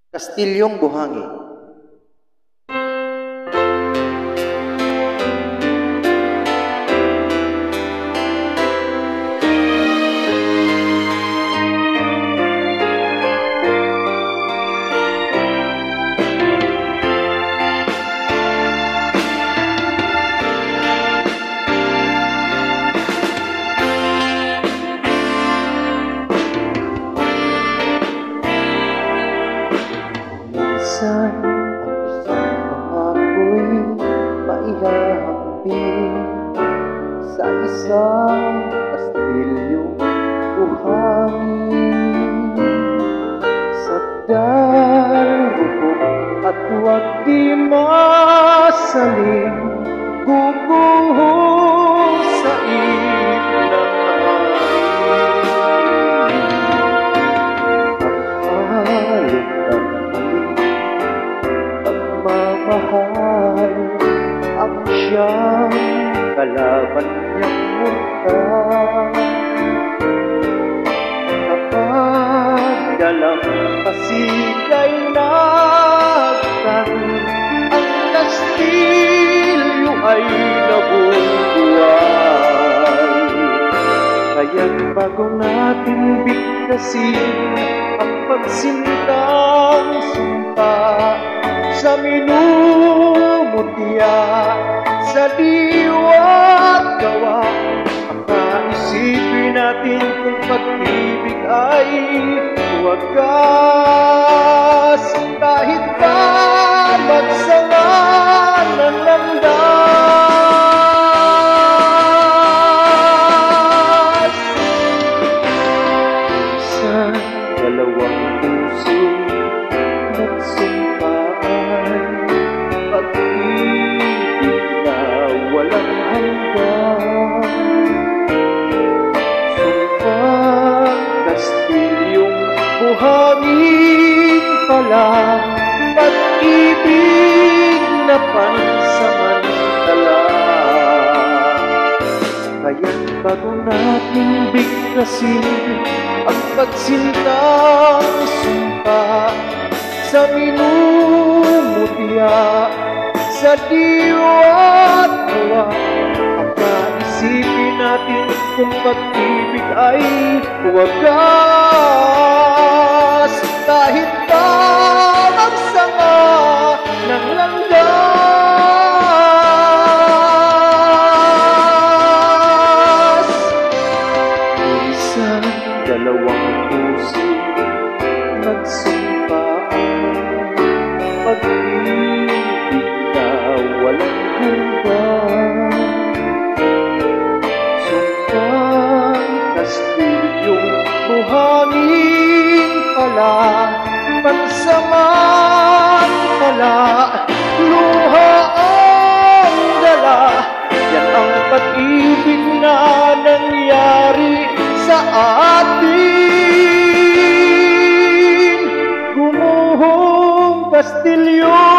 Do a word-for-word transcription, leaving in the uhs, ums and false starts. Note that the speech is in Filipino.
Kastilyong Buhangi. Minsan ang isang pangako'y maihahambing sa isang kastilyong buhangin. Sakdal, hubog at huwag di masaling guguho sa init ng hangin. Ang alok ng pagmamahal ang siyang kalaban niyang murka. Kapag dalang kasigay nagtan, ang kastilyo ay nabubuhay. Kaya't bago natin bigkasin ang pagsintang sumpa sa minumutya, sa diwa't gawa, makaisipin natin kung pag-ibig ay wagas. Kahit pa magsama ng landas, sa dalawang puso nagsumpaan, pag-ibig na walang hanggan. Sumpang kastilyong buhangin pala, pag-ibig na pansamantala. Kaya't bago natin bigkasin ang pagsintang sumpa sa minumutya, sa diwa't gawa, makaisipin natin kung pag-ibig ay wagas. Kahit pa magsama ng landas, isang dalawang puso nagsumpaan, pag-ibig na walang hanggan. Sumpang kastilyong buhangin pala, pansamantala, luha ang dala. Yan ang pag-ibig na nangyari sa atin. Gumuhong kastilyo